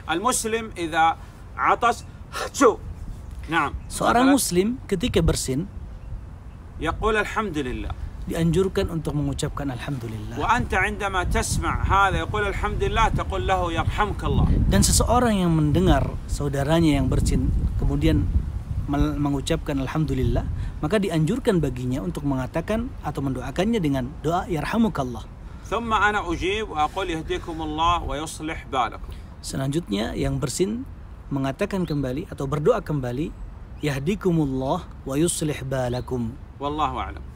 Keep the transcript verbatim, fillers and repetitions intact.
المسلم إذا عطس شو نعم Seorang muslim ketika bersin يقول الحمد لله dianjurkan untuk mengucapkan alhamdulillah. وأنت عندما تسمع هذا يقول الحمد لله تقول له يرحمك الله. Dan seseorang yang mendengar saudaranya yang bersin kemudian mengucapkan alhamdulillah, maka dianjurkan baginya untuk mengatakan atau mendoakannya dengan doa yarhamukallah. ثم أنا أجيب وأقول يهديكم الله ويصلح بالكم. Selanjutnya yang bersin mengatakan kembali atau berdoa kembali yahdikumullah wa yuslih balakum. والله أعلم.